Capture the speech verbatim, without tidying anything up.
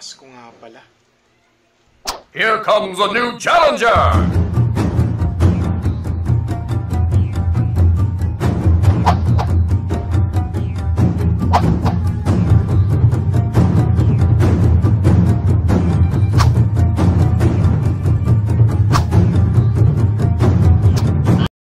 Pasko nga pala. Here comes a new challenger!